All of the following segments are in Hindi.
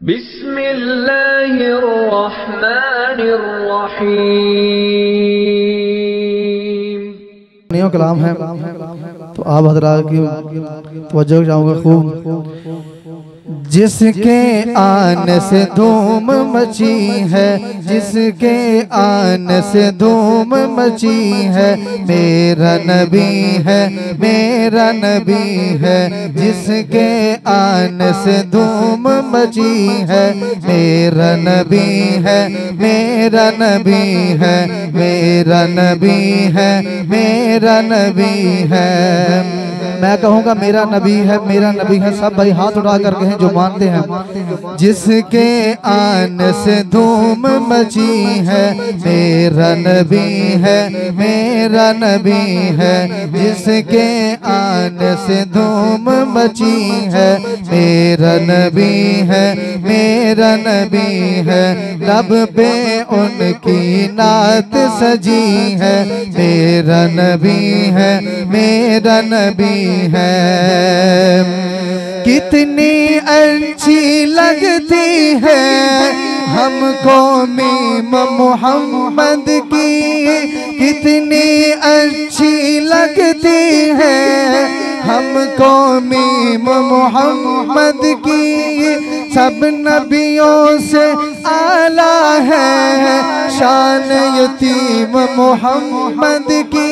बिस्मिल्लाहिर्रहमानिर्रहीम। कलाम है तो आप हजरात की तवज्जो चाहूँगा खूब। जिसके आने से धूम मची है, जिसके आने से धूम मची है, मेरा नबी है, मेरा नबी है। जिसके आने से धूम मची है, मेरा नबी है, मेरा नबी है, मेरा नबी है, मेरा नबी है। मैं कहूँगा मेरा नबी है, मेरा नबी है। सब भाई हाथ उठा कर कहें जो मानते हैं। जिसके आने से धूम मची है, मेरा नबी है, मेरा नबी है। जिसके आने से धूम मची है, मेरा नबी है, मेरा नबी है। लब पे उनकी नात सजी है, मेरा नबी है, मेरा नबी है। कितनी अच्छी लगती है हमको मीम मोहम्मद की, कितनी अच्छी लगती है हमको मीम मोहम्मद की। सब नबियों से आला है शान यतीम मोहम्मद की।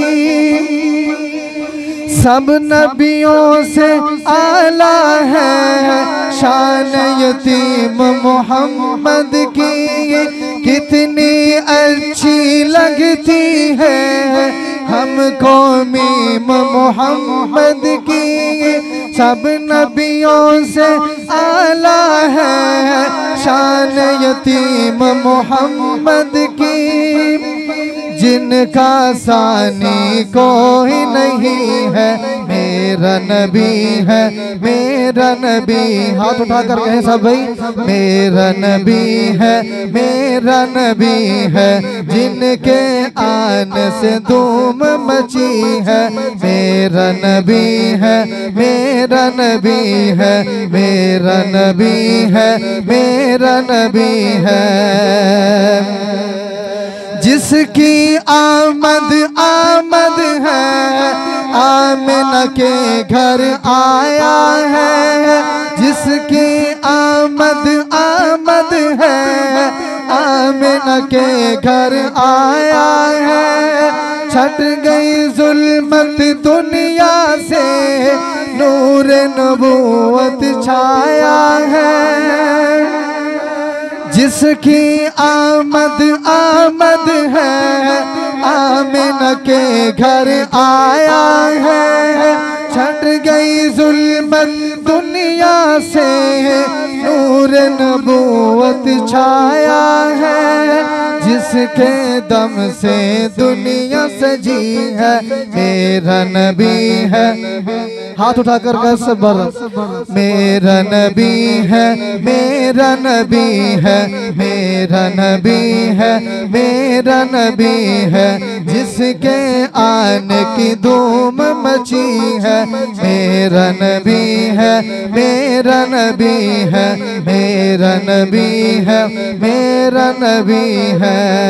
सब नबियों से आला है शान यतीम मोहम्मद की। कितनी अच्छी लगती है हमको मीम मोहम्मद की। सब नबियों से आला है शान यतीम मोहम्मद की। जिनका सानी कोई नहीं है, मेरा नबी है, मेरा नबी। हाथ उठा कर कहें सब भाई, मेरा नबी है, मेरा नबी है। जिनके आने से धूम मची है, मेरा नबी है, मेरा नबी है, मेरा नबी है, मेरा नबी है। जिसकी आमद आमद है, आमिना के घर आया है। जिसकी आमद आमद है, आमिना के घर आया है। छट गई जुल्मत दुनिया से, नूर नबूवत छाया है। जिसकी आमद आमद है, आमिना के घर आया है। छट गई जुल्मत दुनिया से, नूर नबूवत छाया है। जिसके दम से दुनिया सजी है, मेरा नबी है। हाथ उठाकर कह सबर, मेरा नबी है, मेरा नबी है, मेरा नबी है, मेरा नबी है। जिसके आने की धूम मची है, मेरा नबी है, मेरा नबी है, मेरा नबी है, मेरा नबी है।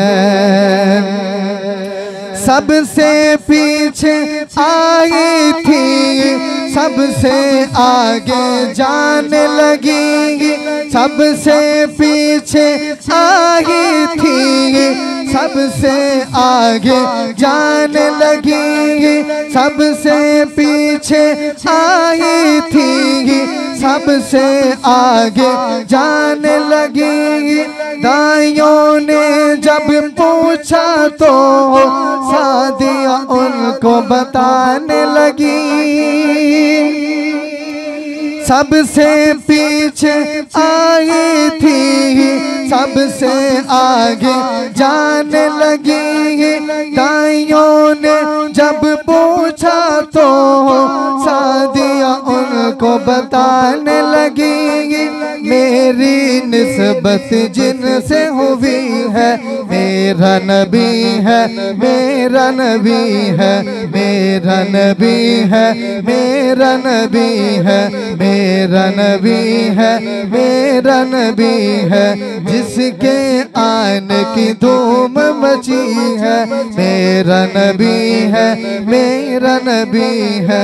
सबसे पीछे आई थी, सबसे आगे जाने लगी। सबसे पीछे आई थी, सबसे आगे जाने लगी। सबसे पीछे आई थी, सबसे आगे जाने लगी। दाइयों ने जब पूछा तो सादिया उनको बताने लगी। सबसे पीछे आई थी, सबसे आगे जाने लगी। दाइयों ने जब पूछा तो सादिया उनको बताने लगी। मेरी निस्बत जिनसे हुई है, मेरा नबी है, मेरा नबी है, मेरा नबी है, मेरा नबी है, मेरा नबी है, मेरा नबी है, जिसके आने की धूम मची है, मेरा नबी है, मेरा नबी है।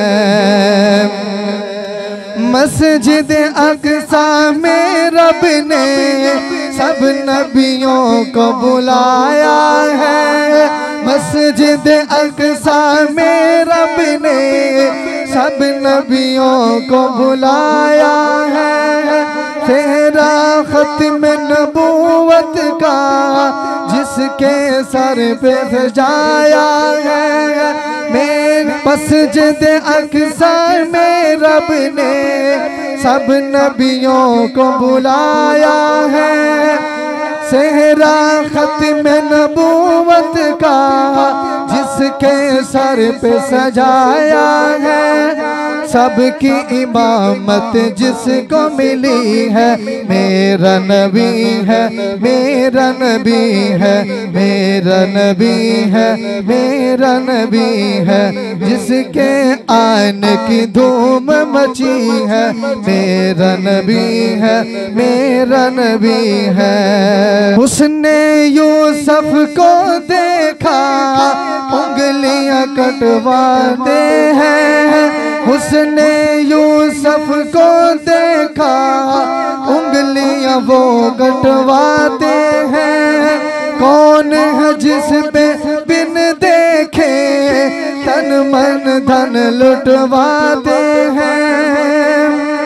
मस्जिद अक़सा में रब ने सब नबियों को बुलाया है, मस्जिद अक़सा में रब ने सब नबियों को बुलाया है। तेरा ख़त्म नबूवत का जिसके सर पे सजाया है, मेरे मस्जिद अक़सा में रब ने सब नबियों को बुलाया है। सेहरा ख़त्म नबूवत का जिसके सर पे सजाया है, सबकी इमामत जिसको मिली है, मेरा नबी है, मेरा नबी है, मेरा नबी है, मेरा नबी है, जिसके आने की धूम मची है, मेरा नबी है, मेरा नबी है। उसने यूसुफ को देखा उंगलियां कटवाते हैं, उसने यूसुफ को देखा उंगलियां वो कटवाते हैं। कौन है जिस पे बिन देखे तन मन धन लुटवाते हैं।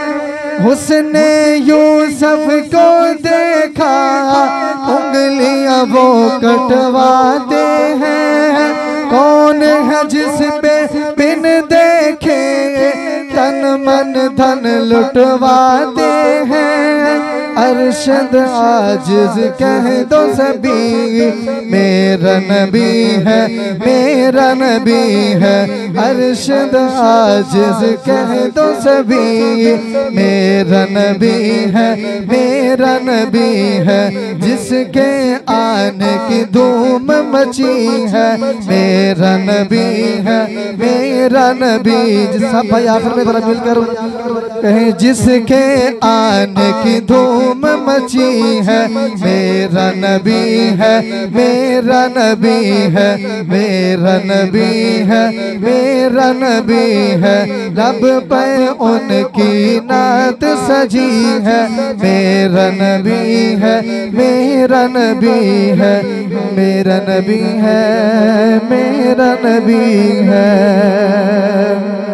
उसने यूसुफ को देखा उंगलियां वो कटवाते हैं। कौन है जिस पे बिन देखे तन मन धन लुटवाते हैं। अरशद आजिज़ कह दो सभी, मेरा नबी है, मेरा नबी है। अरशद आजिज़ कह दो सभी, मेरा नबी है, मेरा नबी है, जिसके आने की धूम मची है, मेरा नबी है, मेरा नबी। सब भाई आखिर में जरा मिलकर कहें, जिसके आने की धूम मची है, मेरा नबी है, मेरा नबी है, मेरा नबी है, मेरा नबी है। लब पे उनकी नात सजी है, मेरा नबी है, मेरा नबी है, मेरा नबी है, मेरा नबी है।